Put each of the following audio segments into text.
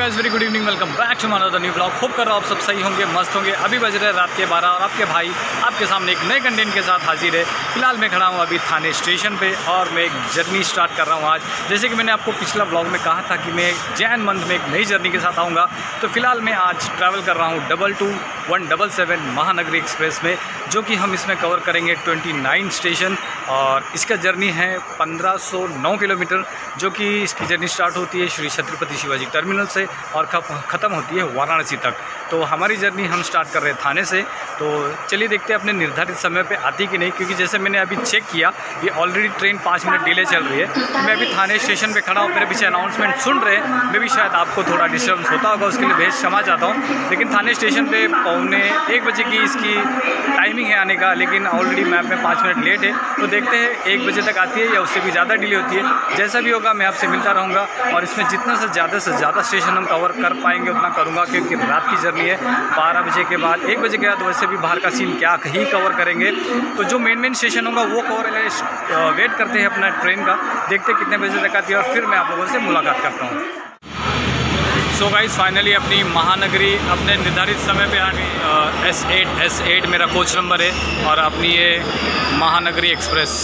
Guys very good evening, welcome back to another new blog. Hope कर रहा हूँ आप सब सही होंगे, मस्त होंगे। अभी बज रहे रात के 12 और आपके भाई आपके सामने एक नए कंटेंट के साथ हाजिर है। फिलहाल मैं खड़ा हूँ अभी थाने स्टेशन पे और मैं एक जर्नी स्टार्ट कर रहा हूँ आज। जैसे कि मैंने आपको पिछला ब्लॉग में कहा था कि मैं जैन मंथ में एक नई जर्नी के साथ आऊँगा, तो फिलहाल मैं आज ट्रैवल कर रहा हूँ 22177 महानगरी एक्सप्रेस में, जो कि हम इसमें कवर करेंगे 29 स्टेशन और इसका जर्नी है 1509 किलोमीटर, जो कि इसकी जर्नी स्टार्ट होती है श्री छत्रपति शिवाजी टर्मिनल से और ख़त्म होती है वाराणसी तक। तो हमारी जर्नी हम स्टार्ट कर रहे हैं थाने से। तो चलिए देखते हैं अपने निर्धारित समय पे आती कि नहीं, क्योंकि जैसे मैंने अभी चेक किया ये ऑलरेडी ट्रेन 5 मिनट डिले चल रही है। मैं अभी थाने स्टेशन पे खड़ा हूँ, मेरे पीछे अनाउंसमेंट सुन रहे हैं, मैं भी शायद आपको थोड़ा डिस्टर्बेंस होता होगा, उसके लिए बेहद क्षमा चाहता हूँ। लेकिन थाने स्टेशन पे 1:45 बजे की इसकी टाइमिंग है आने का, लेकिन ऑलरेडी मैप में 5 मिनट लेट है। तो देखते हैं 1 बजे तक आती है या उससे भी ज़्यादा डिले होती है। जैसा भी होगा मैं आपसे मिलता रहूँगा और इसमें जितना से ज़्यादा स्टेशन हम कवर कर पाएंगे उतना करूँगा, क्योंकि रात की जर्नी है। 12 बजे के बाद 1 बजे के बाद वैसे भी बाहर का सीन क्या ही कवर करेंगे, तो जो मेन स्टेशन होगा वो कवर वेट करते हैं अपना ट्रेन का। देखते हैं कितने बजे तक आती है और फिर मैं आप लोगों से मुलाकात करता हूँ। सो गाइस फाइनली अपनी महानगरी अपने निर्धारित समय पे आ गई। S8 मेरा कोच नंबर है और अपनी ये महानगरी एक्सप्रेस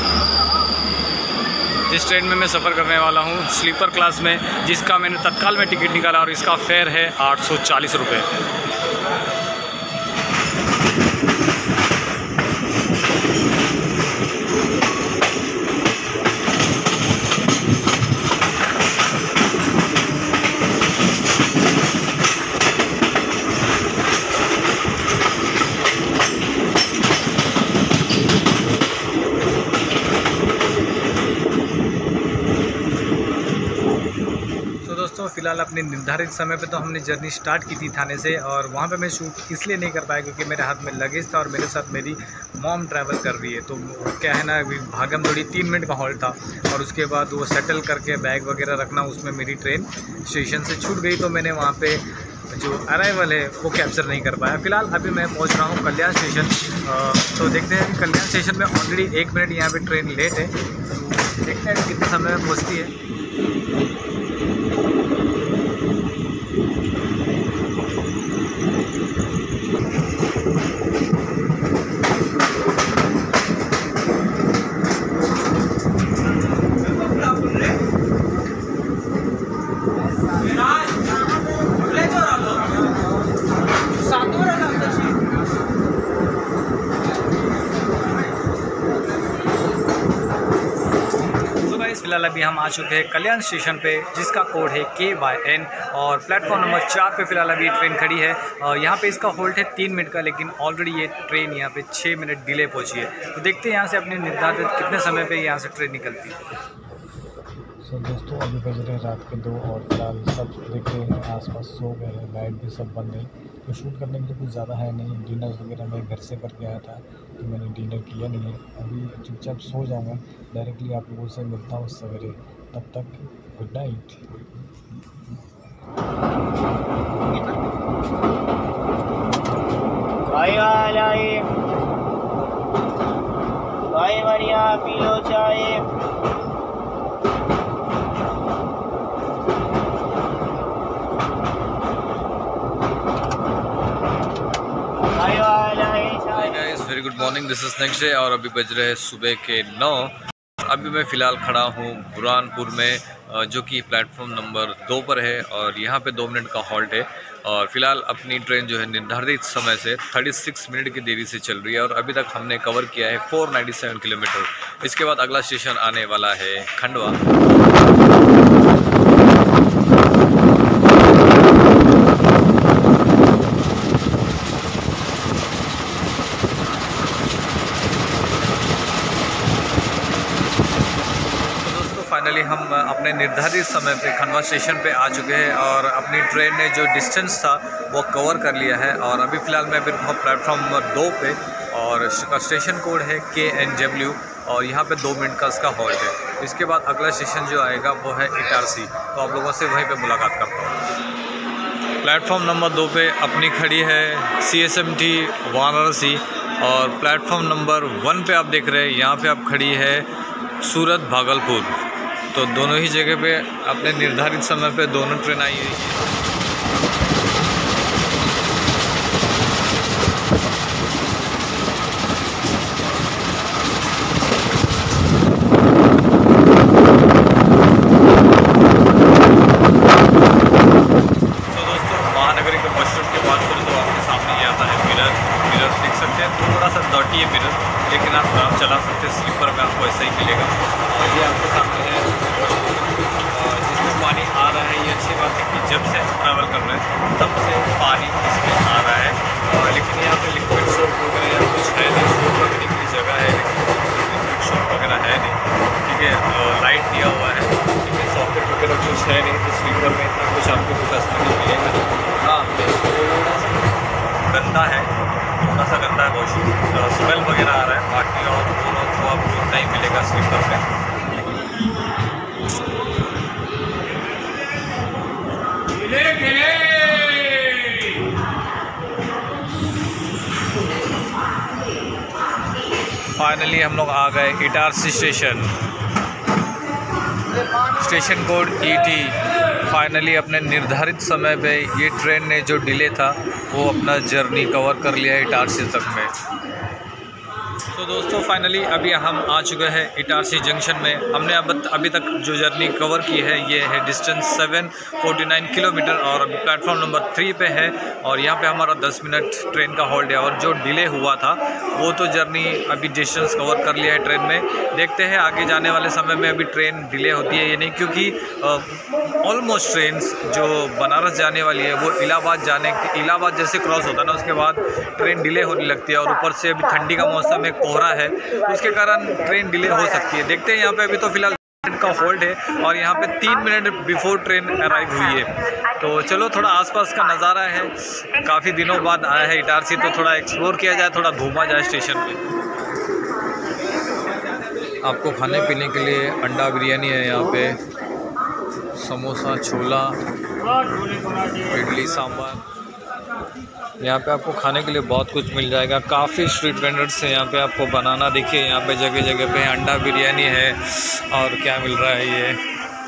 जिस ट्रेन में मैं सफ़र करने वाला हूँ स्लीपर क्लास में, जिसका मैंने तत्काल में टिकट निकाला और इसका फेयर है 840 रुपये। दोस्तों फिलहाल अपने निर्धारित समय पे तो हमने जर्नी स्टार्ट की थी थाने से, और वहाँ पे मैं शूट इसलिए नहीं कर पाया क्योंकि मेरे हाथ में लगेज था और मेरे साथ मेरी मॉम ट्रैवल कर रही है। तो क्या है ना, अभी भागम दौड़ी 3 मिनट का हॉल्ट था और उसके बाद वो सेटल करके बैग वगैरह रखना, उसमें मेरी ट्रेन स्टेशन से छूट गई। तो मैंने वहाँ पर जो अराइवल है वो कैप्चर नहीं कर पाया। फिलहाल अभी मैं पहुँच रहा हूँ कल्याण स्टेशन। तो देखते हैं कल्याण स्टेशन में ऑलरेडी 1 मिनट यहाँ पर ट्रेन लेट है, तो देखते हैं कितने समय में पहुँचती है। फिलहाल अभी हम आ चुके हैं कल्याण स्टेशन पे, जिसका कोड है KYN और प्लेटफॉर्म नंबर 4 पे फिलहाल अभी ट्रेन खड़ी है। और यहाँ पे इसका होल्ड है 3 मिनट का, लेकिन ऑलरेडी ये ट्रेन यहाँ पे 6 मिनट डिले पहुँची है। तो देखते हैं यहाँ से अपने निर्धारित कितने समय पे यहाँ से ट्रेन निकलती है। सो दोस्तों अभी बज रहे रात के 2 और फिलहाल सब देखे हैं आसपास सो गए हैं, लाइट भी सब बंद है। तो शूट करने के लिए कुछ ज़्यादा है नहीं। डिनर वगैरह मैं घर से करके आया था, तो मैंने डिनर किया नहीं है। अभी चुपचाप सो जाऊँगा, डायरेक्टली आप लोगों से मिलता हूँ सवेरे। तब तक गुड नाइट। भाई बढ़िया पी लो चाय। Very good morning, this is next day और अभी बज रहे हैं सुबह के 9। अभी मैं फ़िलहाल खड़ा हूँ बुरहानपुर में, जो कि प्लेटफॉर्म नंबर 2 पर है और यहाँ पे 2 मिनट का हॉल्ट है। और फिलहाल अपनी ट्रेन जो है निर्धारित समय से 36 मिनट की देरी से चल रही है और अभी तक हमने कवर किया है 497 किलोमीटर। इसके बाद अगला स्टेशन आने वाला है खंडवा। फाइनली हम अपने निर्धारित समय पे खंडवा स्टेशन पे आ चुके हैं और अपनी ट्रेन ने जो डिस्टेंस था वो कवर कर लिया है। और अभी फ़िलहाल मैं प्लेटफॉर्म नंबर 2 पे और स्टेशन कोड है KNW और यहाँ पे 2 मिनट का इसका हॉल्ट है। इसके बाद अगला स्टेशन जो आएगा वो है इटारसी, तो आप लोगों से वहीं पे मुलाकात करता हूँ। प्लेटफॉर्म नंबर 2 पे अपनी खड़ी है CSMT वाराणसी और प्लेटफॉर्म नंबर 1 पे आप देख रहे हैं यहाँ पे आप खड़ी है सूरत भागलपुर। तो दोनों ही जगह पे अपने निर्धारित समय पे दोनों ट्रेन आई हुई है। डर्टी है मिरर, लेकिन आप आराम चला सकते हैं। स्लीपर में आपको ऐसा ही मिलेगा। और ये आपके सामने है जिसमें पानी आ रहा है। ये अच्छी बात है कि जब से हम ट्रैवल कर रहे हैं तब से पानी इसमें आ रहा है। लेकिन यहाँ पे लिक्विड सोप वगैरह या कुछ है नहीं, सोप रखने की जगह है लेकिन लिक्विड सोप वगैरह है नहीं। ठीक है, लाइट दिया हुआ है, ठीक है, सॉकेट वगैरह कुछ है नहीं, तो स्लीपर में इतना कुछ आपको कुछ असर नहीं मिलेगा। हाँ, थोड़ा सा गंदा है, थोड़ा सा गंदा है, वॉशरूम स्मेल वगैरह आ रहा है। बाकी और पूरा तो आपको इतना ही मिलेगा स्लीपर में। फाइनली हम लोग आ गए Itarsi station code ET। Finally अपने निर्धारित समय पे ये ट्रेन ने जो डिले था वो अपना जर्नी कवर कर लिया है इटारसी तक में। तो दोस्तों फाइनली अभी हम आ चुके हैं इटारसी जंक्शन में। हमने अभी तक जो जर्नी कवर की है ये है डिस्टेंस 749 किलोमीटर और अभी प्लेटफॉर्म नंबर 3 पे है। और यहाँ पे हमारा 10 मिनट ट्रेन का होल्ड है। और जो डिले हुआ था वो तो जर्नी अभी डिस्टेंस कवर कर लिया है ट्रेन में। देखते हैं आगे जाने वाले समय में अभी ट्रेन डिले होती है या नहीं, क्योंकि ऑलमोस्ट ट्रेन जो बनारस जाने वाली है वो इलाहाबाद जैसे क्रॉस होता है ना, उसके बाद ट्रेन डिले होने लगती है। और ऊपर से अभी ठंडी का मौसम है, कोहरा है, उसके कारण ट्रेन डिले हो सकती है। देखते हैं, यहाँ पे अभी तो फिलहाल का होल्ड है और यहाँ पे 3 मिनट बिफोर ट्रेन अराइव हुई है। तो चलो थोड़ा आसपास का नज़ारा है, काफ़ी दिनों बाद आया है इटारसी, तो थोड़ा एक्सप्लोर किया जाए, थोड़ा घूमा जाए स्टेशन पे। आपको खाने पीने के लिए अंडा बिरयानी है यहाँ पे, समोसा, छोला, इडली सांभर। यहाँ पे आपको खाने के लिए बहुत कुछ मिल जाएगा। काफ़ी स्ट्रीट वेंडर्स हैं यहाँ पे, आपको बनाना देखिए यहाँ पे जगह जगह पे अंडा बिरयानी है। और क्या मिल रहा है, ये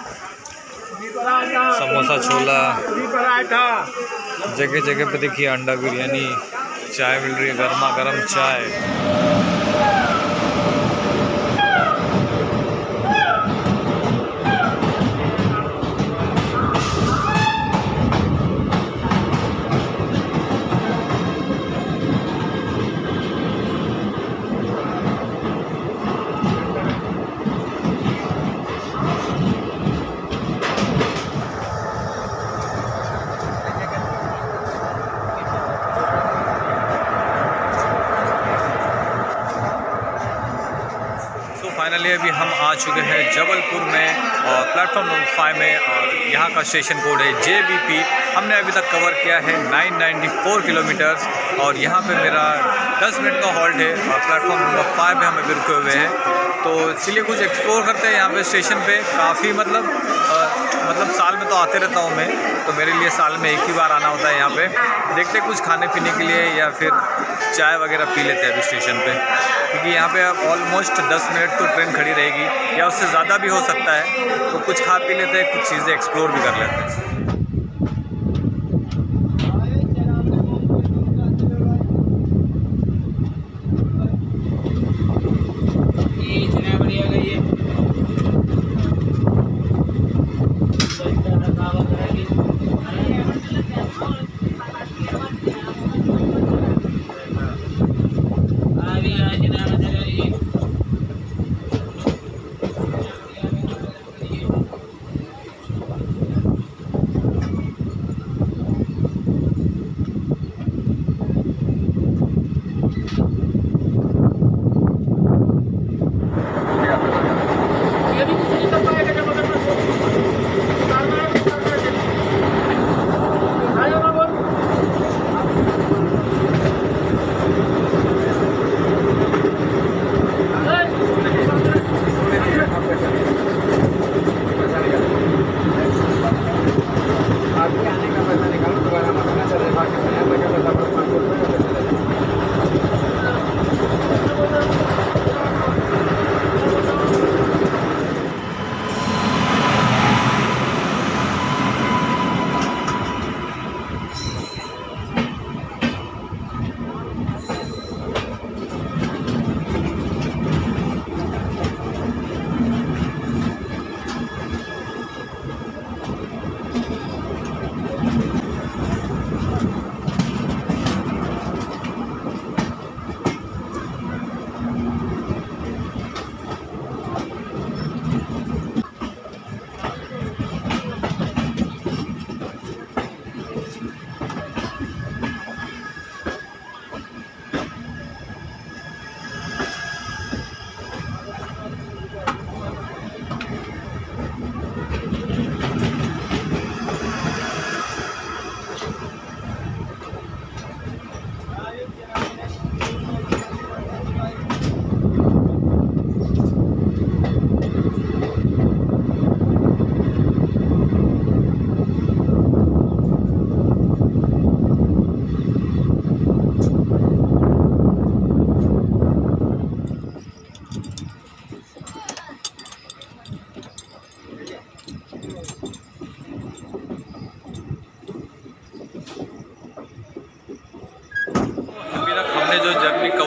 समोसा, छोला, जगह जगह पे देखिए अंडा बिरयानी। चाय मिल रही है, गर्मा गर्म चाय। फाइनली अभी हम आ चुके हैं जबलपुर में और प्लेटफॉर्म नंबर 5 में। और यहाँ का स्टेशन कोड है JBP। हमने अभी तक कवर किया है 994 किलोमीटर्स और यहाँ पे मेरा 10 मिनट का हॉल्ट है। और प्लेटफॉर्म नंबर 5 में हम अभी रुके हुए हैं। तो चलिए कुछ एक्सप्लोर करते हैं यहाँ पे स्टेशन पे। काफ़ी मतलब साल में तो आते रहता हूँ मैं, तो मेरे लिए साल में एक ही बार आना होता है यहाँ पे। देखते कुछ खाने पीने के लिए या फिर चाय वगैरह पी लेते हैं अभी स्टेशन पे, क्योंकि यहाँ पे अब ऑलमोस्ट 10 मिनट तो ट्रेन खड़ी रहेगी या उससे ज़्यादा भी हो सकता है। तो कुछ खा पी लेते हैं, कुछ चीज़ें एक्सप्लोर भी कर लेते हैं।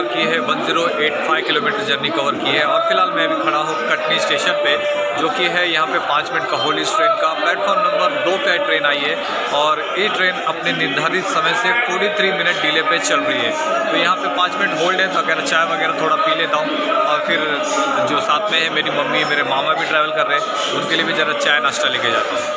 कवर की है, 1085 किलोमीटर जर्नी कवर की है। और फिलहाल मैं अभी खड़ा हूँ कटनी स्टेशन पे, जो कि है यहाँ पे 5 मिनट का होल्ड इस ट्रेन का। प्लेटफॉर्म नंबर 2 पे ट्रेन आई है और ये ट्रेन अपने निर्धारित समय से 43 मिनट डिले पे चल रही है। तो यहाँ पे 5 मिनट होल्ड है, तो अगर चाय वगैरह थोड़ा पी लेता हूँ और फिर जो साथ में है मेरी मम्मी, मेरे मामा भी ट्रैवल कर रहे हैं, उनके लिए भी ज़रा चाय नाश्ता लेके जाता हूँ।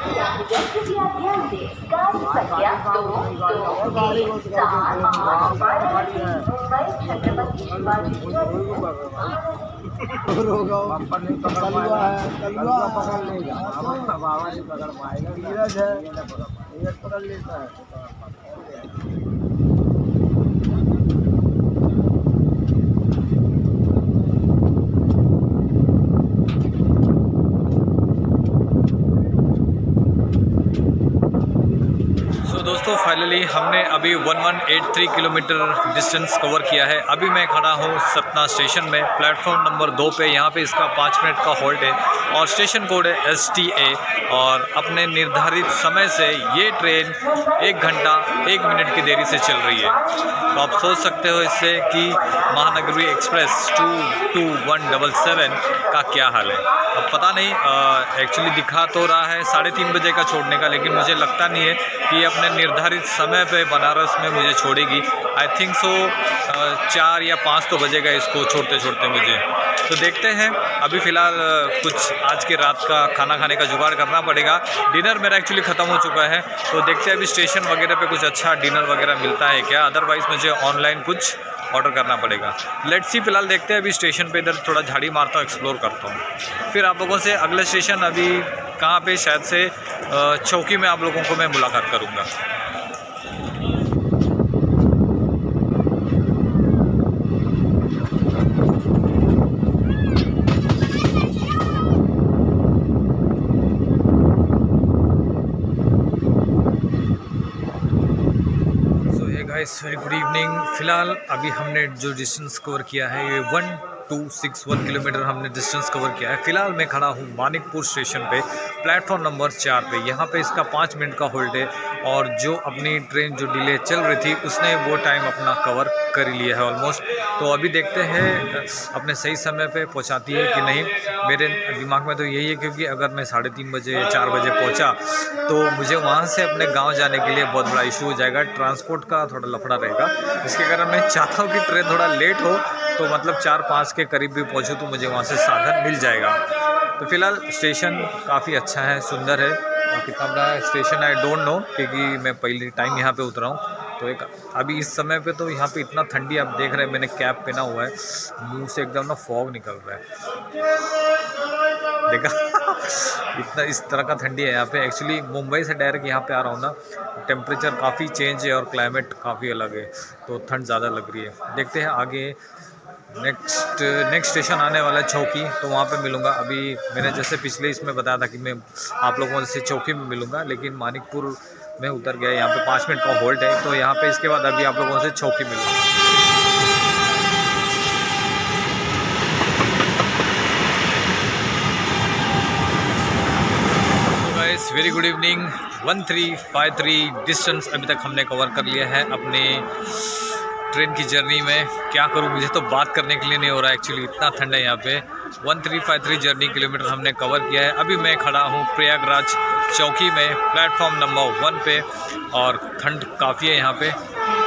दोस्तों फाइनली हमने अभी 1183 किलोमीटर डिस्टेंस कवर किया है। अभी मैं खड़ा हूँ सतना स्टेशन में, प्लेटफॉर्म नंबर 2 पे। यहाँ पे इसका 5 मिनट का होल्ड है और स्टेशन कोड है STA। और अपने निर्धारित समय से ये ट्रेन 1 घंटा 1 मिनट की देरी से चल रही है। तो आप सोच सकते हो इससे कि महानगरी एक्सप्रेस 22177 का क्या हाल है। अब पता नहीं, एक्चुअली दिखा तो रहा है 3:30 बजे का छोड़ने का, लेकिन मुझे लगता नहीं है कि अपने निर्धारित समय पे बनारस में मुझे छोड़ेगी। आई थिंक सो 4 या 5 तो बजेगा इसको छोड़ते छोड़ते मुझे। तो देखते हैं। अभी फ़िलहाल कुछ आज के रात का खाना खाने का जुगाड़ करना पड़ेगा। डिनर मेरा एक्चुअली ख़त्म हो चुका है, तो देखते हैं अभी स्टेशन वगैरह पे कुछ अच्छा डिनर वगैरह मिलता है क्या। अदरवाइज़ मुझे ऑनलाइन कुछ ऑर्डर करना पड़ेगा। Let's see. फिलहाल देखते हैं, अभी स्टेशन पे इधर थोड़ा झाड़ी मारता हूँ, एक्सप्लोर करता हूँ। फिर आप लोगों से अगले स्टेशन अभी कहाँ पे, शायद से चौकी में आप लोगों को मैं मुलाकात करूँगा। Very good evening. फ़िलहाल अभी हमने जो डिस्टेंस कवर किया है ये 1261 किलोमीटर हमने डिस्टेंस कवर किया है। फ़िलहाल मैं खड़ा हूँ मानिकपुर स्टेशन पे, प्लेटफॉर्म नंबर 4 पे। यहाँ पे इसका 5 मिनट का होल्ड है और जो अपनी ट्रेन जो डिले चल रही थी उसने वो टाइम अपना कवर कर ही लिया है ऑलमोस्ट। तो अभी देखते हैं अपने सही समय पे पहुँचाती है कि नहीं। मेरे दिमाग में तो यही है, क्योंकि अगर मैं 3:30 बजे या 4 बजे पहुँचा तो मुझे वहाँ से अपने गाँव जाने के लिए बहुत बड़ा इशू हो जाएगा। ट्रांसपोर्ट का थोड़ा लफड़ा रहेगा, इसके कारण मैं चाहता हूँ कि ट्रेन थोड़ा लेट हो, तो मतलब 4-5 के करीब भी पहुँचूँ तो मुझे वहाँ से साधन मिल जाएगा। तो फिलहाल स्टेशन काफ़ी अच्छा है, सुंदर है। कितना बड़ा स्टेशन आई डोंट नो, क्योंकि मैं पहली टाइम यहाँ पे उतरा हूँ। तो एक अभी इस समय पे तो यहाँ पे इतना ठंडी आप देख रहे हैं, मैंने कैप पहना हुआ है, मुंह से एकदम ना फॉग निकल रहा है, देखा इतना इस तरह का ठंडी है यहाँ पे। एक्चुअली मुंबई से डायरेक्ट यहाँ पे आ रहा हूँ ना, टेम्परेचर काफ़ी चेंज है और क्लाइमेट काफ़ी अलग है, तो ठंड ज़्यादा लग रही है। देखते हैं आगे नेक्स्ट स्टेशन आने वाला है चौकी, तो वहाँ पे मिलूँगा। अभी मैंने जैसे पिछले इसमें बताया था कि मैं आप लोगों से चौकी में मिलूँगा, लेकिन मानिकपुर में उतर गया। यहाँ पे 5 मिनट का होल्ड है, तो यहाँ पे इसके बाद अभी आप लोगों से चौकी मिलूँगा। Very good evening. 1353 डिस्टेंस अभी तक हमने कवर कर लिया है अपने ट्रेन की जर्नी में। क्या करूं, मुझे तो बात करने के लिए नहीं हो रहा है, एक्चुअली इतना ठंड है यहाँ पे। 1353 जर्नी किलोमीटर हमने कवर किया है। अभी मैं खड़ा हूँ प्रयागराज चौकी में, प्लेटफॉर्म नंबर 1 पे, और ठंड काफ़ी है यहाँ पे।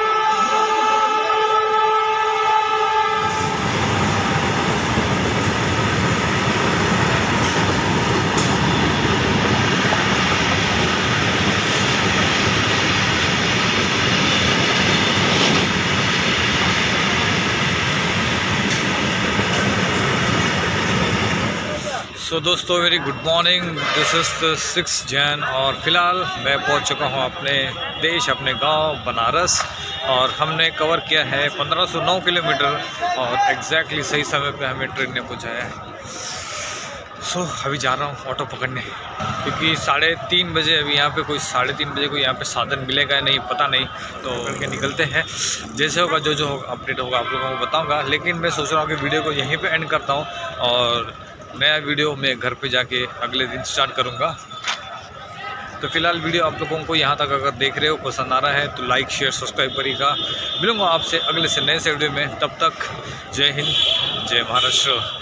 तो दोस्तों very good morning, this is the 6 Jan और फ़िलहाल मैं पहुंच चुका हूं अपने देश, अपने गांव बनारस, और हमने कवर किया है 1509 किलोमीटर और एग्जैक्टली सही समय पे हमें ट्रेन ने पहुंचाया है। अभी जा रहा हूं ऑटो पकड़ने, क्योंकि 3:30 बजे अभी यहाँ पे कोई 3:30 बजे कोई यहाँ पे साधन मिलेगा नहीं, पता नहीं, तो करके निकलते हैं। जैसे होगा जो अपडेट होगा आप लोगों को बताऊँगा। लेकिन मैं सोच रहा हूँ कि वीडियो को यहीं पर एंड करता हूँ और नया वीडियो मैं घर पे जाके अगले दिन स्टार्ट करूँगा। तो फिलहाल वीडियो आप लोगों को यहाँ तक अगर देख रहे हो, पसंद आ रहा है तो लाइक शेयर सब्सक्राइब करिएगा। मिलूँगा आपसे अगले से नए से वीडियो में, तब तक जय हिंद, जय महाराष्ट्र।